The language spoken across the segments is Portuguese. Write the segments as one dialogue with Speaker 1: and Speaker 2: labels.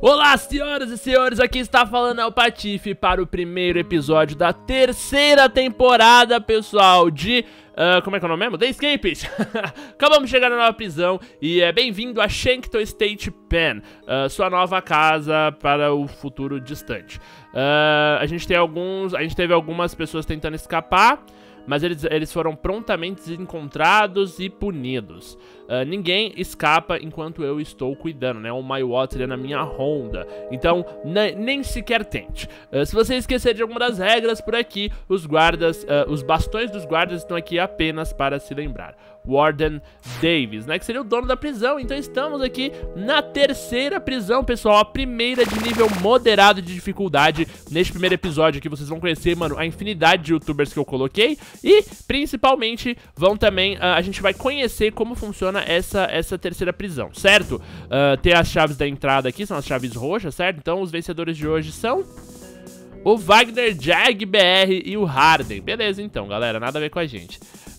Speaker 1: Olá, senhoras e senhores, aqui está falando é o Patife para o primeiro episódio da terceira temporada, pessoal, de... como é que é o nome mesmo? The Escapist. Acabamos de chegar na nova prisão e é bem-vindo a Shankton State Pen, sua nova casa para o futuro distante. A gente teve algumas pessoas tentando escapar, mas eles foram prontamente encontrados e punidos. Ninguém escapa enquanto eu estou cuidando, né? O My Water é na minha ronda. Então, nem sequer tente. Se você esquecer de alguma das regras por aqui, os bastões dos guardas estão aqui apenas para se lembrar. Warden Davis, né? Que seria o dono da prisão. Então estamos aqui na terceira prisão, pessoal. A primeira de nível moderado de dificuldade. Neste primeiro episódio aqui vocês vão conhecer, mano, a infinidade de youtubers que eu coloquei. E, principalmente, a gente vai conhecer como funciona essa terceira prisão, certo? Tem as chaves da entrada aqui, são as chaves roxas, certo? Então os vencedores de hoje são o Wagner, Jag, BR e o Harden. Beleza, então, galera, nada a ver com a gente.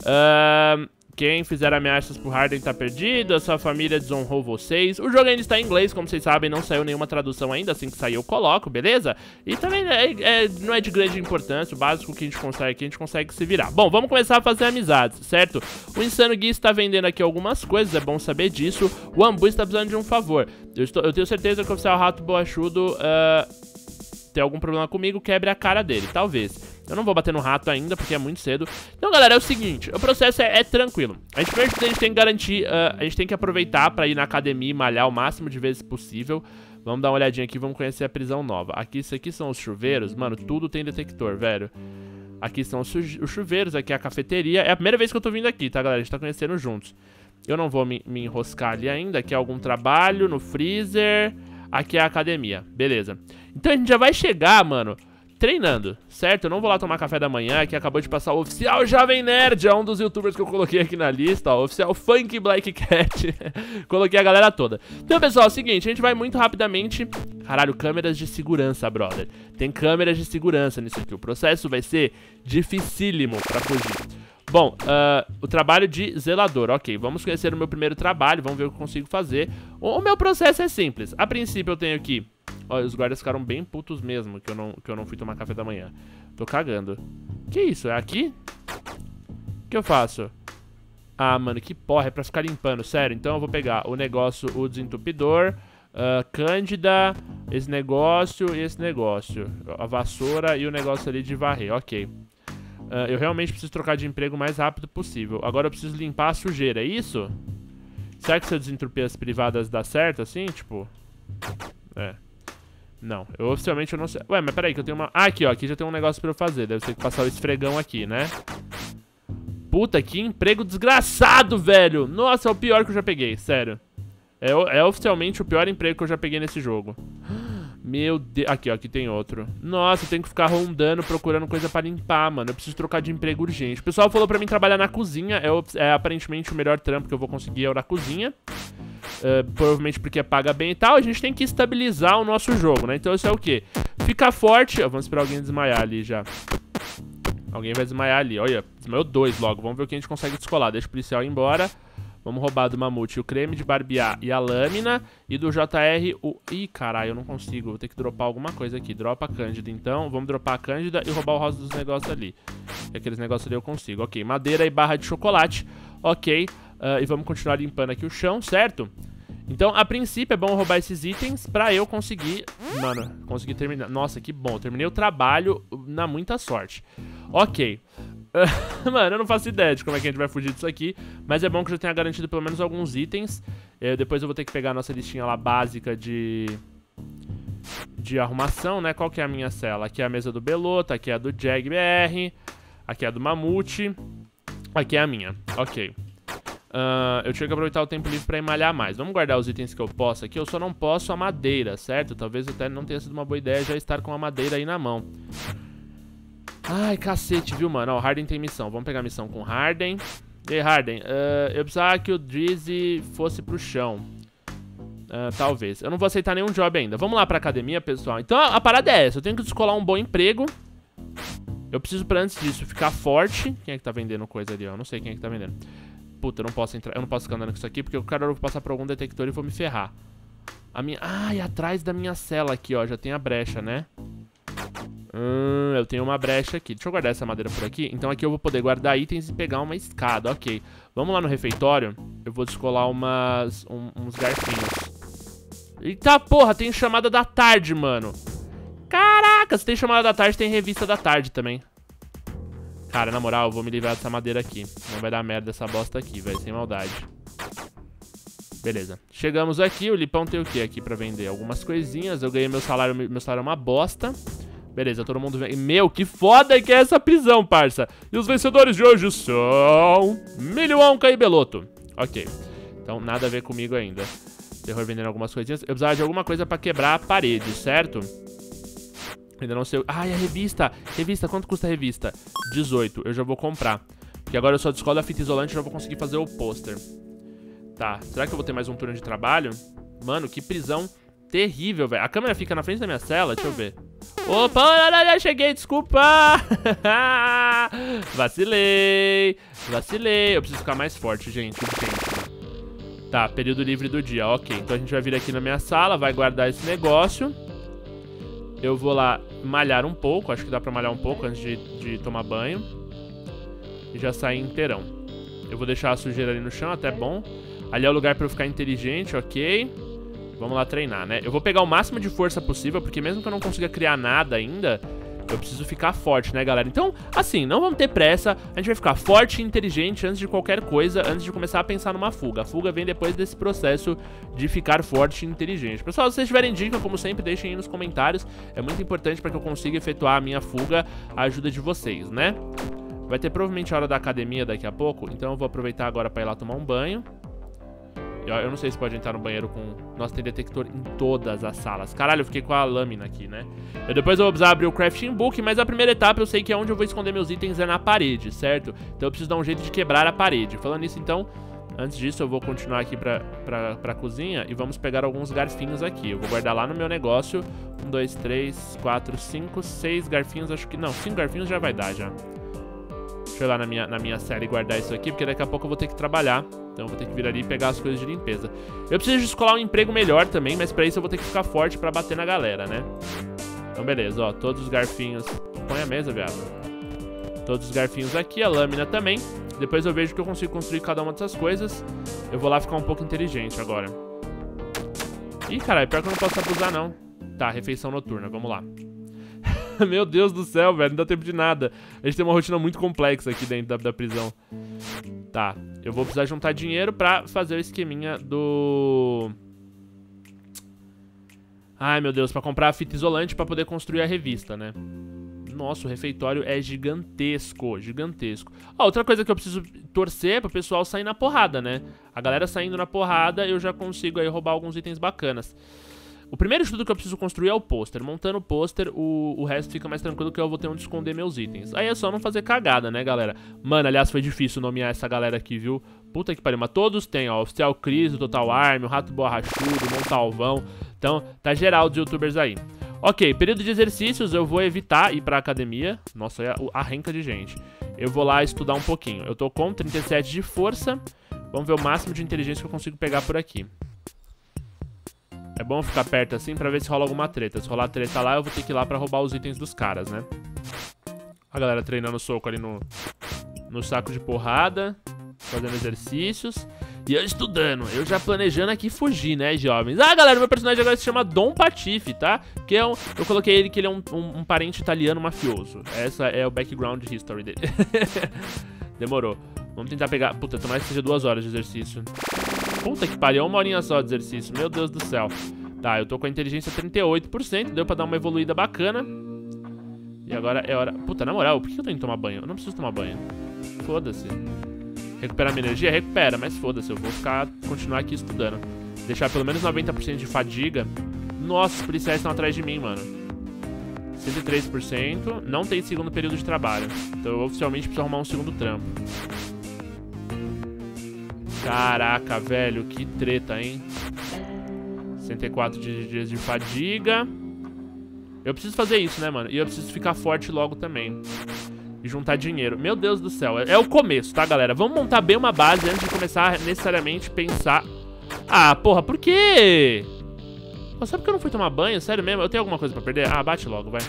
Speaker 1: Quem fizer ameaças pro Harden tá perdido, a sua família desonrou vocês. O jogo ainda está em inglês, como vocês sabem, não saiu nenhuma tradução ainda, assim que sair eu coloco, beleza? E também não é de grande importância, o básico que a gente consegue aqui, a gente consegue se virar. Bom, vamos começar a fazer amizades, certo? O Insano Gui está vendendo aqui algumas coisas, é bom saber disso. O Ambu está precisando de um favor. Eu tenho certeza que o oficial Rato Boachudo tem algum problema comigo, quebre a cara dele, talvez. Eu não vou bater no rato ainda, porque é muito cedo. Então, galera, é o seguinte, o processo é tranquilo. A gente tem que garantir, a gente tem que aproveitar pra ir na academia e malhar o máximo de vezes possível. Vamos dar uma olhadinha aqui, vamos conhecer a prisão nova. Isso aqui são os chuveiros, mano, tudo tem detector, velho. Aqui são os chuveiros, aqui é a cafeteria. É a primeira vez que eu tô vindo aqui, tá, galera? A gente tá conhecendo juntos. Eu não vou me enroscar ali ainda. Aqui é algum trabalho no freezer. Aqui é a academia, beleza. Então a gente já vai chegar, mano, treinando, certo? Eu não vou lá tomar café da manhã, aqui acabou de passar o Oficial Jovem Nerd, é um dos youtubers que eu coloquei aqui na lista, ó, Oficial Funk Black Cat. Coloquei a galera toda. Então, pessoal, é o seguinte, a gente vai muito rapidamente... Caralho, câmeras de segurança, brother. Tem câmeras de segurança nisso aqui, o processo vai ser dificílimo pra fugir. Bom, o trabalho de zelador, ok, vamos conhecer o meu primeiro trabalho, vamos ver o que eu consigo fazer. O meu processo é simples, a princípio eu tenho aqui... Ó, os guardas ficaram bem putos mesmo que eu não fui tomar café da manhã. Tô cagando. Que isso? É aqui? O que eu faço? Ah, mano, que porra, é pra ficar limpando, sério. Então eu vou pegar o negócio, o desentupidor, Cândida, esse negócio e esse negócio. A vassoura e o negócio ali de varrer, ok. Eu realmente preciso trocar de emprego o mais rápido possível. Agora eu preciso limpar a sujeira, é isso? Será que se eu desentupir as privadas dá certo assim? Tipo... Não, oficialmente eu não sei. Ué, mas peraí que eu tenho uma... Ah, aqui, ó, aqui já tem um negócio pra eu fazer. Deve ter que passar o esfregão aqui, né? Puta, que emprego desgraçado, velho. Nossa, é o pior que eu já peguei, sério. É oficialmente o pior emprego que eu já peguei nesse jogo. Meu Deus. Aqui, ó, aqui tem outro. Nossa, eu tenho que ficar rondando, procurando coisa pra limpar, mano. Eu preciso trocar de emprego urgente. O pessoal falou pra mim trabalhar na cozinha. É aparentemente o melhor trampo que eu vou conseguir é na cozinha. Provavelmente porque paga bem e tal. A gente tem que estabilizar o nosso jogo, né? Então isso é o quê? Ficar forte. Vamos esperar alguém desmaiar ali já. Alguém vai desmaiar ali. Olha, desmaiou 2 logo. Vamos ver o que a gente consegue descolar. Deixa o policial ir embora. Vamos roubar do Mamute o creme de barbear e a lâmina. E do JR o... Ih, caralho, eu não consigo. Vou ter que dropar alguma coisa aqui. Dropa a Cândida, então. Vamos dropar a Cândida e roubar o rosto dos negócios ali. E aqueles negócios ali eu consigo. Ok, madeira e barra de chocolate. Ok. E vamos continuar limpando aqui o chão, certo? Então, a princípio, é bom roubar esses itens pra eu conseguir... Mano, conseguir terminar... Nossa, que bom. Terminei o trabalho na muita sorte. Ok. Mano, eu não faço ideia de como é que a gente vai fugir disso aqui. Mas é bom que eu já tenha garantido pelo menos alguns itens. Depois eu vou ter que pegar a nossa listinha lá básica de arrumação, né? Qual que é a minha cela? Aqui é a mesa do Belota, aqui é a do Jag BR, aqui é a do Mamute, aqui é a minha. Ok. Eu tinha que aproveitar o tempo livre pra ir malhar mais. Vamos guardar os itens que eu posso aqui. Eu só não posso a madeira, certo? Talvez até não tenha sido uma boa ideia já estar com a madeira aí na mão. Ai, cacete, viu, mano? Ó, o Harden tem missão. Vamos pegar a missão com o Harden. E aí, Harden, eu precisava que o Drizzy fosse pro chão. Talvez. Eu não vou aceitar nenhum job ainda. Vamos lá pra academia, pessoal. Então a parada é essa. Eu tenho que descolar um bom emprego. Eu preciso, pra antes disso, ficar forte. Quem é que tá vendendo coisa ali, ó? Eu não sei quem é que tá vendendo. Puta, eu não posso entrar, eu não posso ficar andando com isso aqui porque eu quero passar por algum detector e vou me ferrar. Ai, atrás da minha cela aqui, ó. Já tem a brecha, né? Eu tenho uma brecha aqui. Deixa eu guardar essa madeira por aqui. Então aqui eu vou poder guardar itens e pegar uma escada. Ok. Vamos lá no refeitório. Eu vou descolar uns garfinhos. Eita porra, tem chamada da tarde, mano. Caraca, se tem chamada da tarde, tem revista da tarde também. Cara, na moral, eu vou me livrar dessa madeira aqui. Não vai dar merda essa bosta aqui, velho. Sem maldade. Beleza. Chegamos aqui. O Lipão tem o que aqui pra vender? Algumas coisinhas. Eu ganhei meu salário. Meu salário é uma bosta. Beleza, todo mundo vem. Meu, que foda que é essa prisão, parça. E os vencedores de hoje são... Milhoanca e Beloto. Ok. Então, nada a ver comigo ainda. Terror vendendo algumas coisinhas. Eu precisava de alguma coisa pra quebrar a parede, certo? Ainda não sei... Ai, a revista. Revista, quanto custa a revista? 18. Eu já vou comprar. Porque agora eu só descolo a fita isolante e já vou conseguir fazer o pôster. Tá. Será que eu vou ter mais um turno de trabalho? Mano, que prisão terrível, velho. A câmera fica na frente da minha cela. Deixa eu ver. Opa, já cheguei, desculpa. Vacilei. Eu preciso ficar mais forte, gente. Tá, período livre do dia, ok. Então a gente vai vir aqui na minha sala, vai guardar esse negócio. Eu vou lá malhar um pouco. Acho que dá pra malhar um pouco antes de tomar banho. E já sair inteirão. Eu vou deixar a sujeira ali no chão, até bom. Ali é o lugar pra eu ficar inteligente, ok. Vamos lá treinar, né? Eu vou pegar o máximo de força possível, porque mesmo que eu não consiga criar nada ainda, eu preciso ficar forte, né, galera? Então, assim, não vamos ter pressa. A gente vai ficar forte e inteligente antes de qualquer coisa, antes de começar a pensar numa fuga. A fuga vem depois desse processo de ficar forte e inteligente. Pessoal, se vocês tiverem dica, como sempre, deixem aí nos comentários. É muito importante para que eu consiga efetuar a minha fuga, a ajuda de vocês, né? Vai ter provavelmente a hora da academia daqui a pouco, então eu vou aproveitar agora para ir lá tomar um banho. Eu não sei se pode entrar no banheiro com... Nossa, tem detector em todas as salas. Caralho, eu fiquei com a lâmina aqui, né? Depois eu vou precisar abrir o crafting book, mas a primeira etapa eu sei que é onde eu vou esconder meus itens é na parede, certo? Então eu preciso dar um jeito de quebrar a parede. Falando nisso, então, antes disso eu vou continuar aqui pra cozinha e vamos pegar alguns garfinhos aqui. Eu vou guardar lá no meu negócio. 1, 2, 3, 4, 5, 6 garfinhos, acho que... Não, 5 garfinhos já vai dar, já. Deixa eu ir lá na minha série e guardar isso aqui, porque daqui a pouco eu vou ter que trabalhar. Então eu vou ter que vir ali e pegar as coisas de limpeza. Eu preciso descolar um emprego melhor também, mas pra isso eu vou ter que ficar forte pra bater na galera, né? Então beleza, ó, todos os garfinhos... Põe a mesa, viado. Todos os garfinhos aqui, a lâmina também. Depois eu vejo que eu consigo construir cada uma dessas coisas. Eu vou lá ficar um pouco inteligente agora. Ih, caralho, pior que eu não posso abusar, não. Tá, refeição noturna, vamos lá. Meu Deus do céu, velho, não dá tempo de nada. A gente tem uma rotina muito complexa aqui dentro da prisão. Tá, eu vou precisar juntar dinheiro pra fazer o esqueminha do... Ai, meu Deus, pra comprar a fita isolante pra poder construir a revista, né? Nossa, o refeitório é gigantesco, gigantesco. Ó, outra coisa que eu preciso torcer é pro pessoal sair na porrada, né? A galera saindo na porrada, eu já consigo aí roubar alguns itens bacanas. O primeiro estudo que eu preciso construir é o pôster. Montando o pôster, o resto fica mais tranquilo, que eu vou ter onde esconder meus itens. Aí é só não fazer cagada, né, galera? Mano, aliás, foi difícil nomear essa galera aqui, viu? Puta que pariu, mas todos tem, ó. Oficial Cris, o Total Arm, o Rato Borrachudo, o Montalvão. Então, tá geral dos youtubers aí. Ok, período de exercícios, eu vou evitar ir pra academia. Nossa, é a renca de gente. Eu vou lá estudar um pouquinho. Eu tô com 37 de força. Vamos ver o máximo de inteligência que eu consigo pegar por aqui. É bom ficar perto assim pra ver se rola alguma treta. Se rolar treta lá, eu vou ter que ir lá pra roubar os itens dos caras, né? A galera treinando soco ali no saco de porrada, fazendo exercícios. E eu estudando, eu já planejando aqui fugir, né, jovens? Ah, galera, meu personagem agora se chama Dom Patife, tá? Que é eu coloquei ele que ele é um parente italiano mafioso. Essa é o background history dele. Demorou. Vamos tentar pegar... Puta, tomara que seja 2 horas de exercício. Puta que pariu, 1 horinha só de exercício. Meu Deus do céu. Tá, eu tô com a inteligência 38%. Deu pra dar uma evoluída bacana. E agora é hora... Puta, na moral, por que eu tenho que tomar banho? Eu não preciso tomar banho. Foda-se. Recuperar minha energia? Recupera, mas foda-se. Eu vou continuar aqui estudando. Deixar pelo menos 90% de fadiga. Nossa, os policiais estão atrás de mim, mano. 103%. Não tem segundo período de trabalho. Então eu oficialmente preciso arrumar um segundo trampo. Caraca, velho, que treta, hein? 104 dias de fadiga. Eu preciso fazer isso, né, mano? E eu preciso ficar forte logo também. E juntar dinheiro. Meu Deus do céu, é o começo, tá, galera? Vamos montar bem uma base antes de começar a necessariamente pensar... Ah, porra, por quê? Pô, sabe que eu não fui tomar banho? Sério mesmo? Eu tenho alguma coisa pra perder? Ah, bate logo, vai.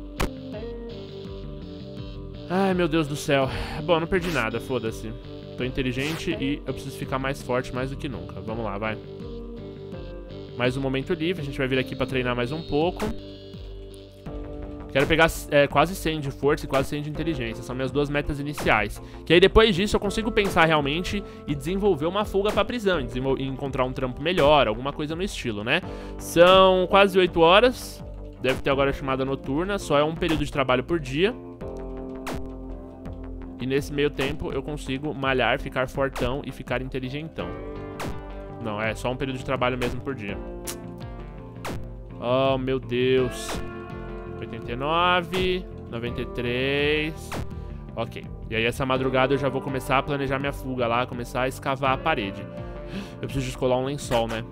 Speaker 1: Ai, meu Deus do céu. Bom, eu não perdi nada, foda-se. Tô inteligente e eu preciso ficar mais forte mais do que nunca. Vamos lá, vai. Mais um momento livre. A gente vai vir aqui pra treinar mais um pouco. Quero pegar quase 100 de força e quase 100 de inteligência. São minhas 2 metas iniciais. Que aí depois disso eu consigo pensar realmente e desenvolver uma fuga pra prisão. E encontrar um trampo melhor, alguma coisa no estilo, né? São quase 8 horas. Deve ter agora a chamada noturna. Só é um período de trabalho por dia. E nesse meio tempo eu consigo malhar, ficar fortão e ficar inteligentão. Não, é só um período de trabalho mesmo por dia. Oh, meu Deus. 89, 93. Ok. E aí essa madrugada eu já vou começar a planejar minha fuga lá, começar a escavar a parede. Eu preciso descolar um lençol, né?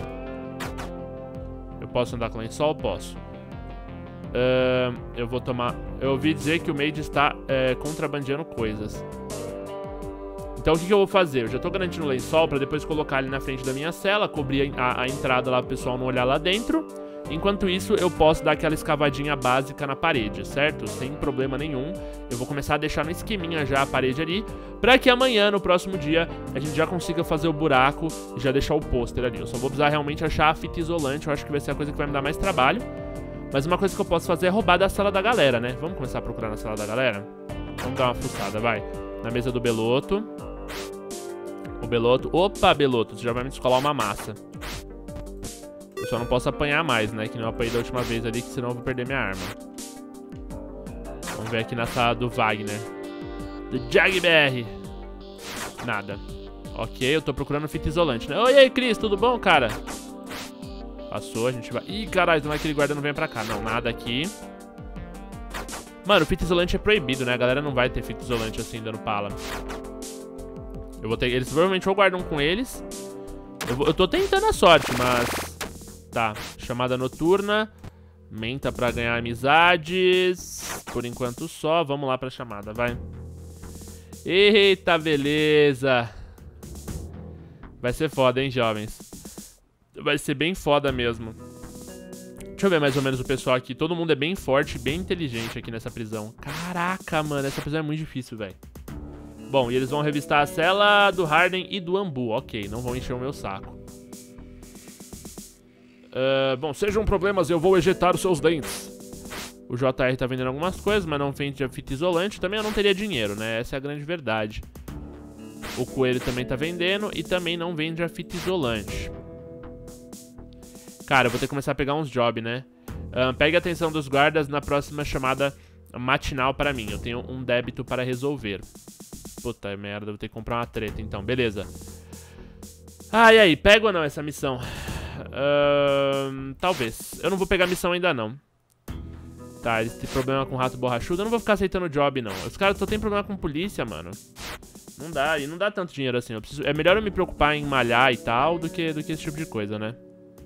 Speaker 1: Eu posso andar com lençol? Posso. Eu vou tomar... Eu ouvi dizer que o Mage está contrabandeando coisas. Então o que eu vou fazer? Eu já tô garantindo o lençol pra depois colocar ele na frente da minha cela, cobrir a entrada lá pro pessoal não olhar lá dentro. Enquanto isso, eu posso dar aquela escavadinha básica na parede, certo? Sem problema nenhum. Eu vou começar a deixar no esqueminha já a parede ali, pra que amanhã, no próximo dia, a gente já consiga fazer o buraco e já deixar o pôster ali. Eu só vou precisar realmente achar a fita isolante, eu acho que vai ser a coisa que vai me dar mais trabalho. Mas uma coisa que eu posso fazer é roubar da sala da galera, né? Vamos começar a procurar na sala da galera? Vamos dar uma fuçada, vai. Na mesa do Beloto. O Beloto... Opa, Beloto, você já vai me descolar uma massa. Eu só não posso apanhar mais, né? Que não eu apanhei da última vez ali, que senão eu vou perder minha arma. Vamos ver aqui na sala do Wagner. Do Jagberry. Nada. Ok, eu tô procurando fita isolante, né? Oi, aí, Cris, tudo bom, cara? Passou, a gente vai... Ih, caralho, não é que aquele guarda não vem pra cá. Não, nada aqui. Mano, fita isolante é proibido, né? A galera não vai ter fita isolante assim, dando pala. Eu vou ter... Eles provavelmente ou guardam com eles. Eu tô tentando a sorte, mas... Tá, chamada noturna. Menta pra ganhar amizades. Por enquanto só. Vamos lá pra chamada, vai. Eita, beleza. Vai ser foda, hein, jovens. Vai ser bem foda mesmo. Deixa eu ver mais ou menos o pessoal aqui. Todo mundo é bem forte, bem inteligente aqui nessa prisão. Caraca, mano, essa prisão é muito difícil, velho. Bom, e eles vão revistar a cela do Harden e do Ambu. Ok, não vão encher o meu saco. Bom, sejam problemas, eu vou ejetar os seus dentes. O JR tá vendendo algumas coisas, mas não vende a fita isolante. Também eu não teria dinheiro, né? Essa é a grande verdade. O Coelho também tá vendendo e também não vende a fita isolante. Cara, eu vou ter que começar a pegar uns jobs, né? Pegue a atenção dos guardas na próxima chamada matinal para mim. Eu tenho um débito para resolver. Puta merda, vou ter que comprar uma treta então. Beleza. Ah, e aí? Pega ou não essa missão? Talvez. Eu não vou pegar a missão ainda não. Tá, eles têm problema com o rato borrachudo. Eu não vou ficar aceitando job não. Os caras só tem problema com polícia, mano. Não dá, e não dá tanto dinheiro assim. É melhor eu me preocupar em malhar e tal do que esse tipo de coisa, né?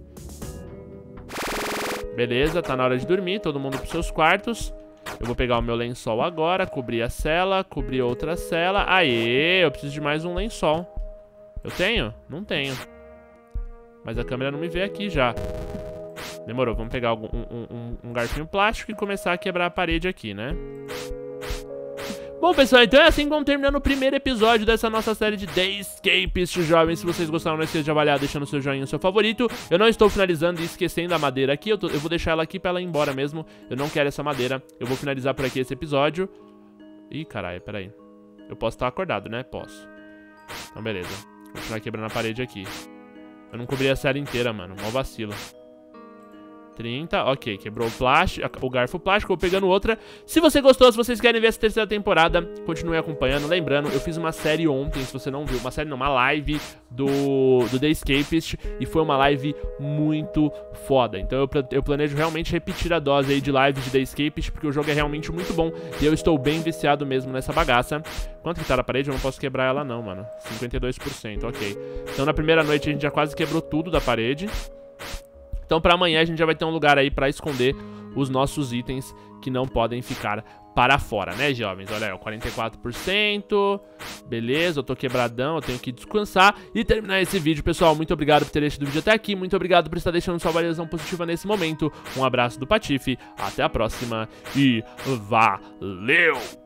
Speaker 1: Beleza, tá na hora de dormir. Todo mundo pros seus quartos. Eu vou pegar o meu lençol agora. Cobrir a cela, cobrir outra cela. Aê, eu preciso de mais um lençol. Eu tenho? Não tenho. Mas a câmera não me vê aqui já. Demorou, vamos pegar um garfinho plástico e começar a quebrar a parede aqui, né? Bom, pessoal, então é assim que vamos terminando o primeiro episódio dessa nossa série de The Escapist, jovens. Se vocês gostaram, não esqueça de avaliar, deixando seu joinha, o seu favorito. Eu não estou finalizando e esquecendo a madeira aqui. Eu vou deixar ela aqui pra ela ir embora mesmo. Eu não quero essa madeira. Eu vou finalizar por aqui esse episódio. Ih, caralho, peraí. Eu posso estar acordado, né? Posso. Então, beleza. Vou continuar quebrando a parede aqui. Eu não cobri a série inteira, mano. Mó vacilo. 30, ok, quebrou o plástico, o garfo plástico, vou pegando outra. Se você gostou, se vocês querem ver essa terceira temporada, continue acompanhando. Lembrando, eu fiz uma série ontem, se você não viu, uma série não, uma live do The Escapist, e foi uma live muito foda. Então eu planejo realmente repetir a dose aí de live de The Escapist, porque o jogo é realmente muito bom, e eu estou bem viciado mesmo nessa bagaça. Quanto que tá na parede? Eu não posso quebrar ela não, mano. 52%, ok. Então na primeira noite a gente já quase quebrou tudo da parede. Então pra amanhã a gente já vai ter um lugar aí pra esconder os nossos itens que não podem ficar para fora, né, jovens? Olha aí, ó, 44%. Beleza, eu tô quebradão, eu tenho que descansar e terminar esse vídeo, pessoal. Muito obrigado por ter assistido o vídeo até aqui. Muito obrigado por estar deixando sua avaliação positiva nesse momento. Um abraço do Patife, até a próxima e valeu!